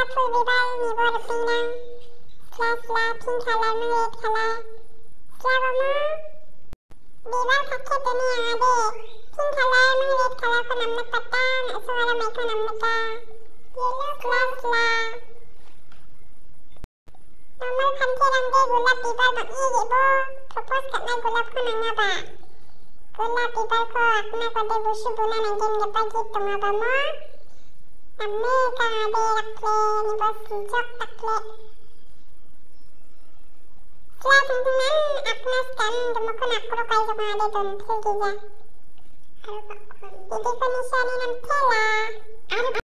풀비발 미보르빙랑 슬라슬라 핑칼라 르레칼라 슬라버무 비발 파케드니 양아데 핑칼라 르레칼라 코남늑바딴 수와라 메코 남늑가 슬라슬라 nomor kantirang de gulab bibal bang ibu propose katna gulab ko nangaba gulab bibal ko akna ko de busu bulan angin gepa gitu ngaba mo namme kang ade rakle ni bos sijok takle sila tungtungan akna skan demokon akro kai jok ade don tilgija ide ko nisani nam tela